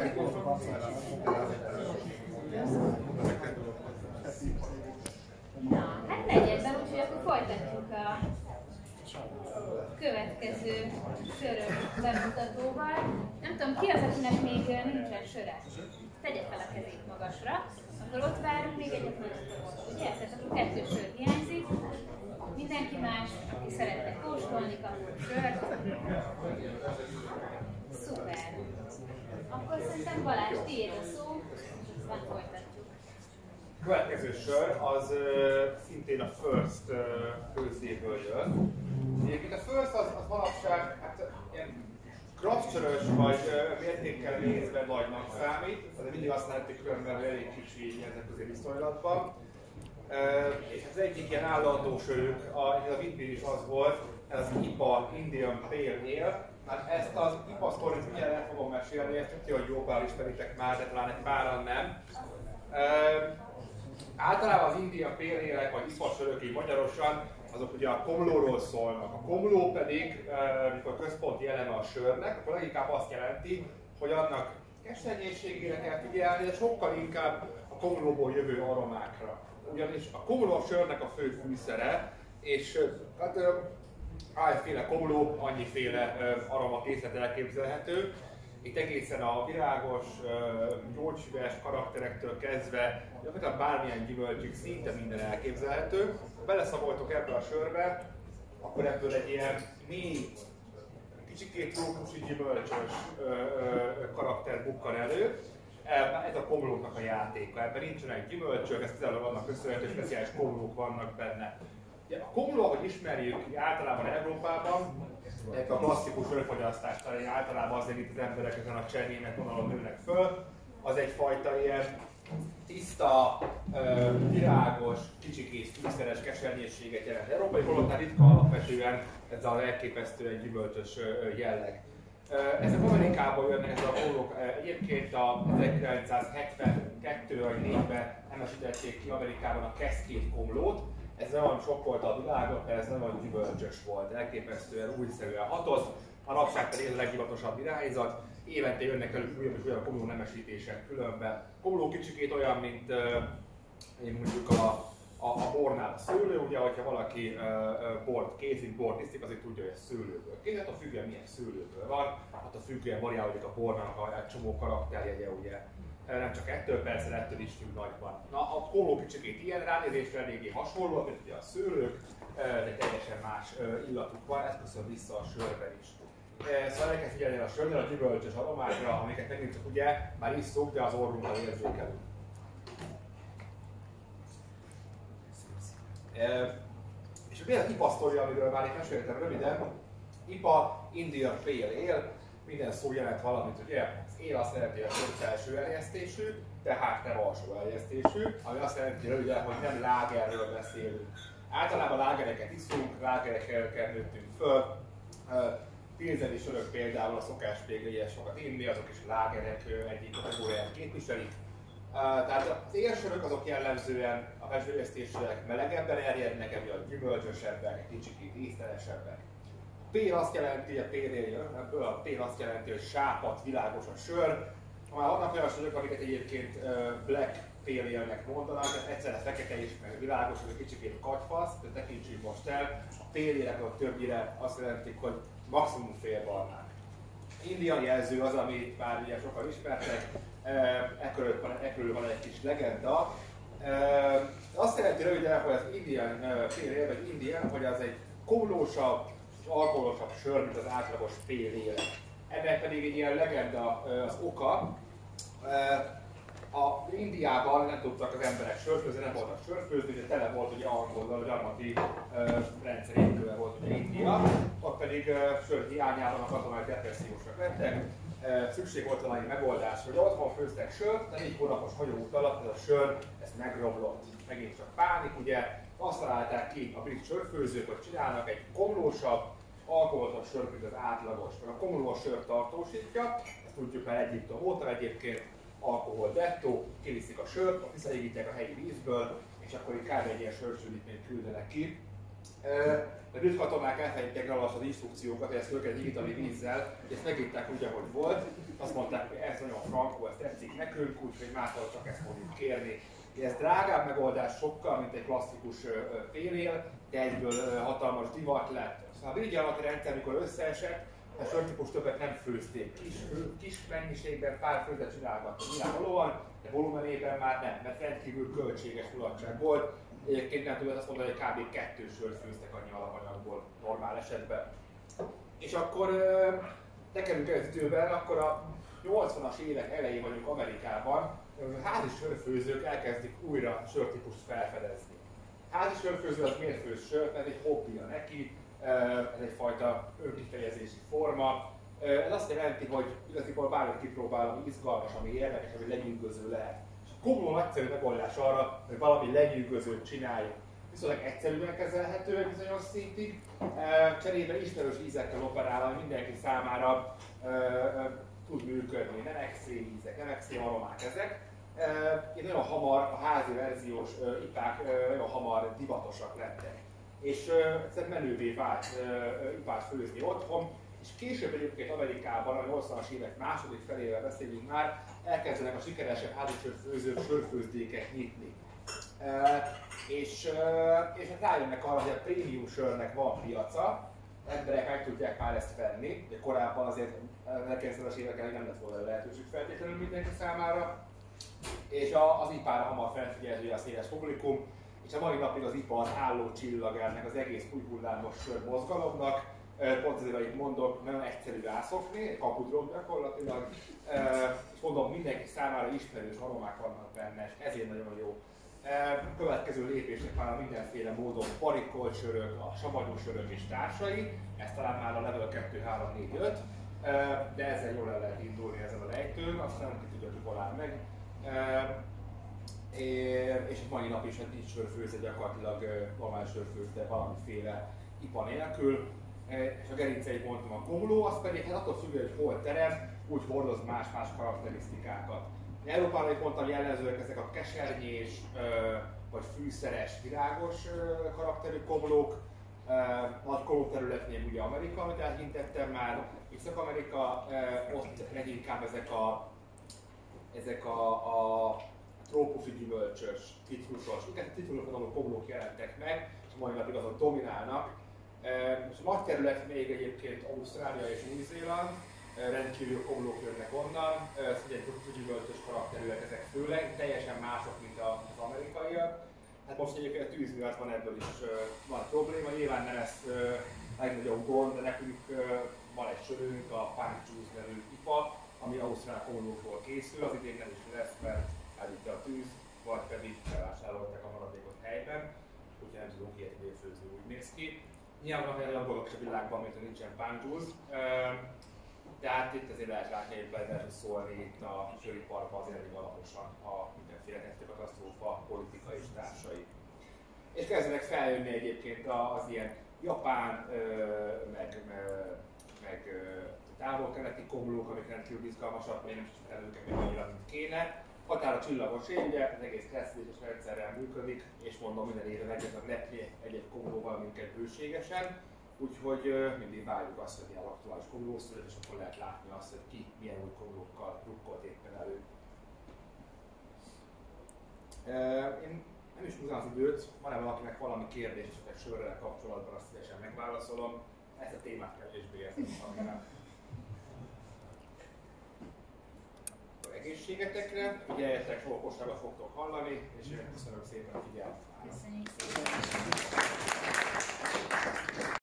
Na, hát legyen be, úgyhogy akkor folytatjuk a következő sörös bemutatóval. Nem tudom, ki az, akinek még nincsen söre? Tegye fel a kezét magasra. Akkor ott várunk még egyet, ugye? Tehát akkor 2 sör hiányzik. Mindenki más, aki szeretne kóstolni, kapott sört. Szuper! Akkor szerintem Balázs, tiéd a szó, és aztán folytatjuk. A következő sör az szintén a First főzdéből jön. Egyébként a First az manapság hát, ilyen kraftsörös vagy mértékkel nézve nagynak számít, azért mindig azt lehetik különben, hogy elég kicsi nemzetközi viszonylatban. És az egyik ilyen állandó sörük, a Whitby is az volt, ez az IPA, Indian Pale Ale. Hát ezt az IPA sztorit ugye nem fogom mesélni, ezt tudja, hogy jó pár ismeritek már, de talán egy páran nem. Általában az Indian Pale Ale-ek vagy IPA sörök így magyarosan, azok ugye a komlóról szólnak. A komló pedig, amikor központi eleme a sörnek, akkor leginkább azt jelenti, hogy annak kesernyésségére kell figyelni, de sokkal inkább a komlóból jövő aromákra. Ugyanis a komló a sörnek a fő fűszere, és hát állféle komló, annyiféle aromakészlet elképzelhető. Itt egészen a virágos, gyógyfüves karakterektől kezdve, gyakorlatilag bármilyen gyümölcsig szinte minden elképzelhető. Ha beleszagoltok ebbe a sörbe, akkor ebből egy ilyen mély, kicsikét trópusi gyümölcsös karakter bukkan elő. Ez a komlóknak a játéka, ebben nincsenek gyümölcsök, ez például vannak köszönhető, speciális komlók vannak benne. A komló, ahogy ismerjük általában Európában, a klasszikus sörfogyasztás terén általában azért itt az emberek ezen a csernémek vonalon nőnek föl, az egyfajta ilyen tiszta, virágos, kicsikét fűszeres kesernyésséget jelent. Európai holott ritka alapvetően ez az elképesztően gyümölcsös jelleg. Ezek Amerikából jönnek, ezek a komlók. Egyébként a 1972 vagy 4-ben nemesítették ki Amerikában a Cascade komlót. Ez nagyon sokkolta a világot, mert ez nagyon gyümölcsös volt, elképesztően újszerűen hatott. A napság pedig ez a legdivatosabb irányzat. Évente jönnek elő újabb és újabb komló nemesítések különben. Komló kicsikét olyan, mint mondjuk a bornál a szőlő, ugye, hogyha valaki bort készít, bort isztik, azért tudja, hogy ez szőlőből készít, attól függően milyen szőlőből van, attól függően variálódik a bornak egy csomó karakterjegye, ugye. Nem csak ettől, persze ettől is függ nagyban. Na, a komló kicsikét ilyen ránézésre eléggé hasonló, mint ugye a szőlők, de teljesen más illatuk van, ez köszön vissza a sörben is. Szóval el kell figyelni a sörnél a gyümölcsös aromákra, amiket megint csak ugye már isszuk, de az orrunkban érzékelünk. És mi az IPA sztori, amiről már itt meséltem röviden? IPA, Indian Pale Ale, minden szó jelent valamit, ugye? Az ale azt jelenti, hogy a sör felső erjesztésű, tehát nem alsó erjesztésű, ami azt jelenti röviden, hogy nem lágerről beszélünk. Általában lágereket iszunk, lágerekkel nőttünk föl. Pilzeni sörök például a szokás még ilyen sokat inni, azok is lágerek egyik kategóriát képviselik. Tehát az élsörök azok jellemzően a felső erjesztésűek melegebben erjednek, emiatt gyümölcsösebbek, kicsikét íztelesebbek. Pale azt jelenti, a pale a pale azt jelenti, hogy sápadt, világos a sör. Már vannak olyan sörök, amiket egyébként black pale ale-nek mondanak, tehát egyszerre fekete is, meg világos, hogy kicsikét kagyfasz, de tekintsünk most el. A pale ale-ek többnyire azt jelentik, hogy maximum félbarnák. Indian jelző az, amit már ugye sokan ismertek, ekkörül van egy kis legenda. Azt jelenti röviden, hogy az Indian Pale Ale, vagy Indian, hogy az egy komlósabb és alkoholosabb sör, mint az átlagos Pale Ale. Ennek pedig egy ilyen legenda az oka. A Indiában nem tudtak az emberek sörfőzni, nem voltak sörfőzni, de tele volt ugye angollal, hogy armati rendszerépülve volt ugye India. Ott pedig sör hiányában a katonák depressziósak lettek. Szükség volt valami megoldás, hogy otthon főztek sört, de 4 hónapos hagyóút alatt ez a sör, ez megromlott. Megint csak pánik, ugye. Azt találták ki a brit sörfőzők, hogy csinálnak egy komlósabb, alkoholosabb sört, mint az átlagos. A komló a sört tartósítja, ezt tudjuk már Egyiptom óta egyébként, alkohol dettó, kiviszik a sört, visszaégítják a helyi vízből, és akkor így kb. Egy ilyen sörsülítményt küldenek ki. A brit katonák elfelejtették róla az instrukciókat, hogy ezt föl kell higítani vízzel, és ezt megitták úgy, ahogy volt. Azt mondták, hogy ez nagyon frankó, ez tetszik nekünk, úgyhogy mától csak ezt fogjuk kérni. Ez drágább megoldás sokkal, mint egy klasszikus félél, de egyből hatalmas divat lett. Szóval a Birigyalmati rendszer, amikor összeesett, a sörtípus többet nem főzték. Kis mennyiségben pár főzet csinálgattak nyilvánvalóan, de volumenében már nem, mert rendkívül költséges mulatság volt. Egyébként nem tudod azt mondani, hogy kb. 2 sört főztek annyi alapanyagból normál esetben. És akkor tekerünk el az időben, akkor a 80-as évek elején vagyunk Amerikában, a házi sörfőzők elkezdik újra sörtípust felfedezni. Házi sörfőző az miért főz sört? Ez egy hobbija neki, ez egyfajta önkifejezési forma. Ez azt jelenti, hogy igazából bármit kipróbál, ami izgalmas, ami érdekes, ami lenyűgöző lehet. És a komló nagyszerű megoldás arra, hogy valami lenyűgözőt csináljuk. Viszonylag egyszerűen kezelhető egy bizonyos szintig, cserébe ismerős ízekkel operál, ami mindenki számára tud működni. Nem extrém ízek, nem extrém aromák ezek. Nagyon hamar a házi verziós ipák nagyon hamar divatosak lettek. És egyszerűen menővé vált ipát főzni otthon, és később egyébként Amerikában, a 80-as évek második felével beszélünk már, elkezdenek a sikeresebb házisörfőzők sörfőzdéket nyitni. És hát rájönnek arra, hogy a prémium sörnek van piaca, emberek meg tudják már ezt venni, de korábban azért 1900-as években nem lett volna lehetőség feltétlenül mindenki számára, és az ipára hamar felfigyelő a széles publikum, és a mai napig az ipar álló csillag ennek az egész új hullámos sör mozgalomnak. Pont azért, amit mondok, nagyon egyszerű rászokni, egy kapudrom gyakorlatilag, és mondom, mindenki számára ismerős aromák vannak benne, és ezért nagyon jó. Következő lépések már a mindenféle módon barikolt sörök, a savanyú sörök és társai, ez talán már a level 2, 3, 4, 5, de ezzel jól el lehet indulni ezen a lejtőn, aztán ki tudja, hogy hol áll meg. És mai nap is egy sörfőző gyakorlatilag normál sörfőző, de valamiféle ipa nélkül. És a gerinceit mondtam, a komló, az pedig hát attól függően, hogy hol terem, úgy hordoz más-más karakterisztikákat. Európában, amit mondtam, jellemzőek ezek a kesernyés, vagy fűszeres, virágos karakterű komlók. Nagy komló területnél ugye Amerika, amit elhintettem már, Észak-Amerika, ott leginkább ezek a trópusi gyümölcsös, citrusos, citrusos komlók jelentek meg, és mai napig azok dominálnak. És a nagy terület még egyébként Ausztrália és Új-Zéland, rendkívül komlók jönnek onnan, ugye gyümölcsös karakterűek ezek főleg, teljesen mások, mint az amerikaiak. Hát most egyébként a tűz miatt van ebből is van probléma, nyilván nem ez a legnagyobb gond, de nekünk van egy sörünk, a Punk Juice nevű ipa, ami ausztrál komlókból készül, az idén nem is lesz, mert elvitte a tűz, vagy pedig felvásárolták a maradékot helyben, úgyhogy nem tudunk ilyet főzni, úgy néz ki. Nyilván van olyan dolgok is a világban, mint hogy nincsen Punk Juice, de hát itt azért lehet látni, hogy lehet szólni itt a sőriparban azért elég alaposan a mindenféle katasztrófa, politika és társai. És kezdenek feljönni egyébként az ilyen japán, meg távol-keleti komlók, amik rendkívül izgalmasak, még nem is tudtam őket még annyira, mint kéne. Határa csillagos ugye, az egész kresszítéses rendszerrel működik, és mondom, minden éve megjönnek neki egy-egy komlóval minket bőségesen. Úgyhogy mindig várjuk azt, hogy ilyen aktuális komló szület, és akkor lehet látni azt, hogy ki milyen új komlókkal rukkolt éppen elő. Én nem is húzom az időt, van-e valakinek valami kérdés esetleg sörrel kapcsolatban, azt szívesen megválaszolom. Ezt a témát kevésbé érzem. Egészségetekre, figyeljetek, sok okosságot fogtok hallani, és én köszönöm szépen a figyelmet. Köszönjük szépen!